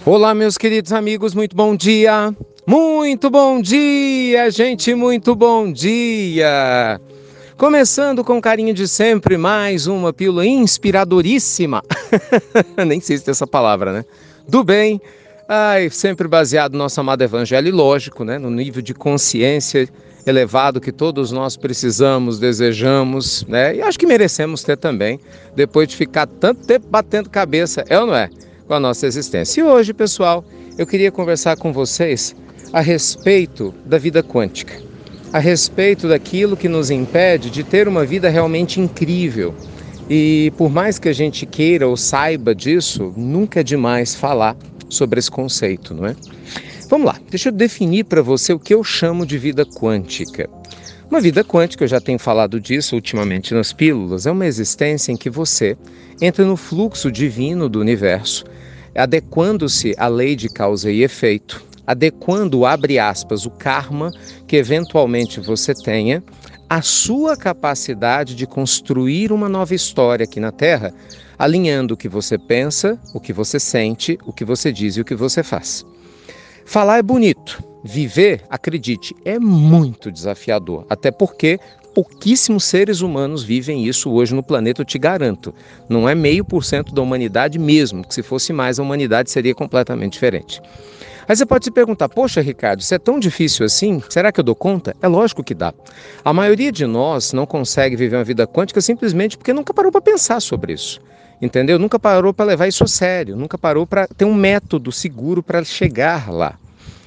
Olá, meus queridos amigos, muito bom dia! Muito bom dia, gente, muito bom dia! Começando com carinho de sempre, mais uma pílula inspiradoríssima, nem sei se tem essa palavra, né? Do bem, sempre baseado no nosso amado evangelho, e lógico, né? No nível de consciência elevado que todos nós precisamos, desejamos, né? E acho que merecemos ter também, depois de ficar tanto tempo batendo cabeça, é ou não é? Com a nossa existência. E hoje, pessoal, eu queria conversar com vocês a respeito da vida quântica, a respeito daquilo que nos impede de ter uma vida realmente incrível. E por mais que a gente queira ou saiba disso, nunca é demais falar sobre esse conceito, não é? Vamos lá, deixa eu definir para você o que eu chamo de vida quântica. Uma vida quântica, eu já tenho falado disso ultimamente nas pílulas, é uma existência em que você entra no fluxo divino do universo, adequando-se à lei de causa e efeito, adequando, abre aspas, o karma que eventualmente você tenha, à sua capacidade de construir uma nova história aqui na Terra, alinhando o que você pensa, o que você sente, o que você diz e o que você faz. Falar é bonito, viver, acredite, é muito desafiador, até porque pouquíssimos seres humanos vivem isso hoje no planeta, eu te garanto. Não é 0,5% da humanidade mesmo, que se fosse mais a humanidade seria completamente diferente. Aí você pode se perguntar, poxa Ricardo, isso é tão difícil assim? Será que eu dou conta? É lógico que dá. A maioria de nós não consegue viver uma vida quântica simplesmente porque nunca parou para pensar sobre isso. Entendeu? Nunca parou para levar isso a sério, nunca parou para ter um método seguro para chegar lá.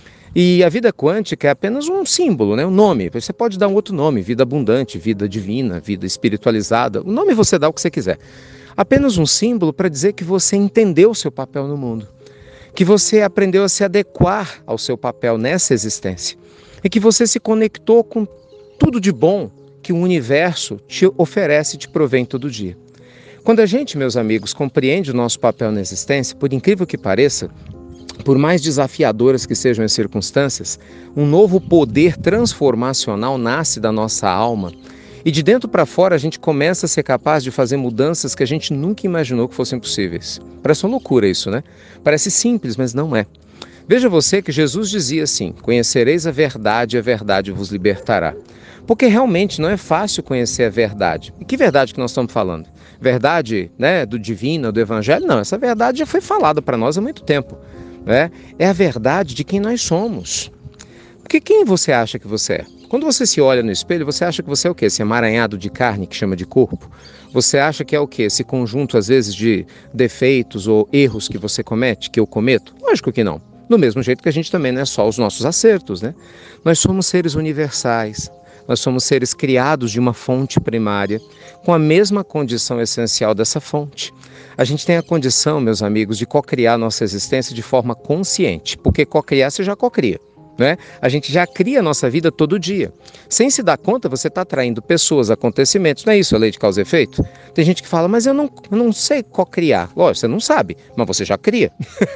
E a vida quântica é apenas um símbolo, né? Um nome. Você pode dar um outro nome, vida abundante, vida divina, vida espiritualizada. O nome você dá o que você quiser. Apenas um símbolo para dizer que você entendeu o seu papel no mundo, que você aprendeu a se adequar ao seu papel nessa existência e que você se conectou com tudo de bom que o universo te oferece e te provém todo dia. Quando a gente, meus amigos, compreende o nosso papel na existência, por incrível que pareça, por mais desafiadoras que sejam as circunstâncias, um novo poder transformacional nasce da nossa alma e de dentro para fora a gente começa a ser capaz de fazer mudanças que a gente nunca imaginou que fossem possíveis. Parece uma loucura isso, né? Parece simples, mas não é. Veja você que Jesus dizia assim, conhecereis a verdade vos libertará. Porque realmente não é fácil conhecer a verdade. E que verdade que nós estamos falando? Verdade, né, do divino, do evangelho? Não, essa verdade já foi falada para nós há muito tempo. Né? É a verdade de quem nós somos. Porque quem você acha que você é? Quando você se olha no espelho, você acha que você é o quê? Esse emaranhado de carne que chama de corpo? Você acha que é o quê? Esse conjunto, às vezes, de defeitos ou erros que você comete, que eu cometo? Lógico que não. Do mesmo jeito que a gente também não é só os nossos acertos, né? Nós somos seres universais. Nós somos seres criados de uma fonte primária, com a mesma condição essencial dessa fonte. A gente tem a condição, meus amigos, de cocriar nossa existência de forma consciente, porque cocriar você já cocria. Né? A gente já cria a nossa vida todo dia. Sem se dar conta, você está atraindo pessoas, acontecimentos. Não é isso a lei de causa e efeito? Tem gente que fala, mas eu não sei cocriar. Lógico, você não sabe, mas você já cria.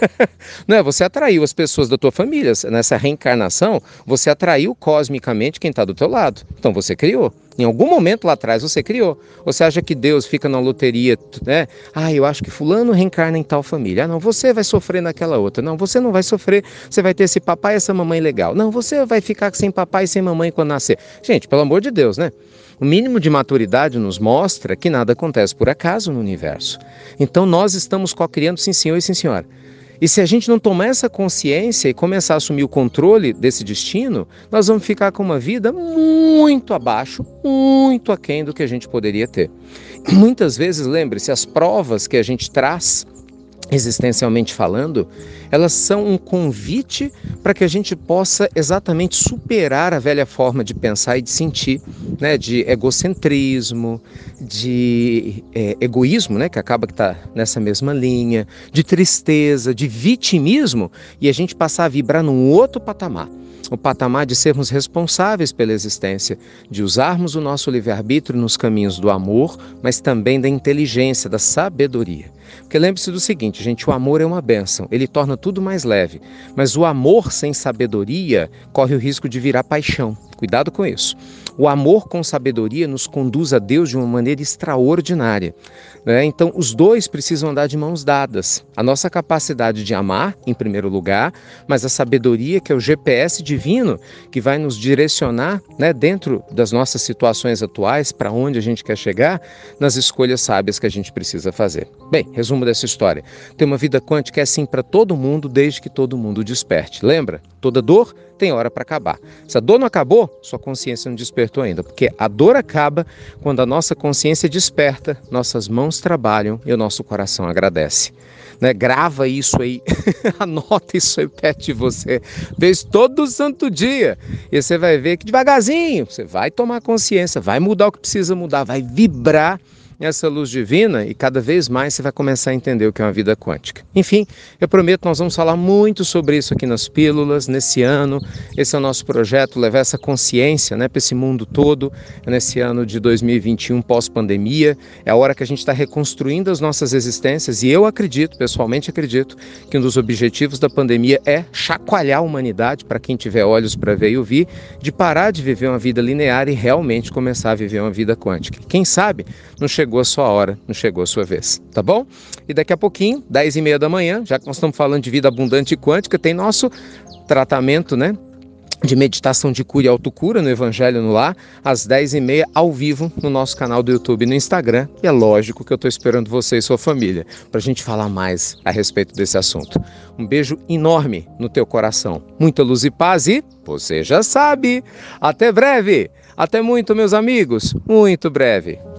Não é? Você atraiu as pessoas da tua família. Nessa reencarnação, você atraiu cosmicamente quem está do teu lado. Então você criou. Em algum momento lá atrás você criou. Você acha que Deus fica na loteria, né? Eu acho que fulano reencarna em tal família. Não, você vai sofrer naquela outra. Não, você não vai sofrer. Você vai ter esse papai e essa mamãe legal. Não, você vai ficar sem papai e sem mamãe quando nascer. Gente, pelo amor de Deus, né? O mínimo de maturidade nos mostra que nada acontece por acaso no universo. Então nós estamos cocriando, sim senhor e sim senhora. E se a gente não tomar essa consciência e começar a assumir o controle desse destino, nós vamos ficar com uma vida muito abaixo, muito aquém do que a gente poderia ter. Muitas vezes, lembre-se, as provas que a gente traz, existencialmente falando, elas são um convite para que a gente possa exatamente superar a velha forma de pensar e de sentir, né, de egocentrismo, de egoísmo, né, que acaba que está nessa mesma linha, de tristeza, de vitimismo, e a gente passar a vibrar num outro patamar. O patamar de sermos responsáveis pela existência, de usarmos o nosso livre-arbítrio nos caminhos do amor, mas também da inteligência, da sabedoria. Porque lembre-se do seguinte, gente, o amor é uma bênção, ele torna tudo mais leve, mas o amor sem sabedoria corre o risco de virar paixão. Cuidado com isso. O amor com sabedoria nos conduz a Deus de uma maneira extraordinária, né? Então, os dois precisam andar de mãos dadas. A nossa capacidade de amar, em primeiro lugar, mas a sabedoria, que é o GPS divino, que vai nos direcionar, né, dentro das nossas situações atuais, para onde a gente quer chegar, nas escolhas sábias que a gente precisa fazer. Bem, resumo dessa história. Ter uma vida quântica é assim para todo mundo, desde que todo mundo desperte. Lembra? Toda dor tem hora para acabar. Se a dor não acabou, sua consciência não despertou ainda, porque a dor acaba quando a nossa consciência desperta, nossas mãos trabalham e o nosso coração agradece. Né? Grava isso aí, anota isso aí perto de você, vez todo santo dia, e você vai ver que devagarzinho você vai tomar consciência, vai mudar o que precisa mudar, vai vibrar essa luz divina e cada vez mais você vai começar a entender o que é uma vida quântica. Enfim, eu prometo, nós vamos falar muito sobre isso aqui nas Pílulas, nesse ano. Esse é o nosso projeto, levar essa consciência, né, para esse mundo todo, nesse ano de 2021, pós-pandemia. É a hora que a gente está reconstruindo as nossas existências e eu acredito, pessoalmente acredito, que um dos objetivos da pandemia é chacoalhar a humanidade, para quem tiver olhos para ver e ouvir, de parar de viver uma vida linear e realmente começar a viver uma vida quântica. Quem sabe não chegou a sua hora, não chegou a sua vez, tá bom? E daqui a pouquinho, 10h30 da manhã, já que nós estamos falando de vida abundante e quântica, tem nosso tratamento, né, de meditação de cura e autocura no Evangelho no Lar, às 10h30, ao vivo, no nosso canal do YouTube e no Instagram. E é lógico que eu estou esperando você e sua família, para a gente falar mais a respeito desse assunto. Um beijo enorme no teu coração, muita luz e paz e, você já sabe, até breve! Até muito, meus amigos, muito breve!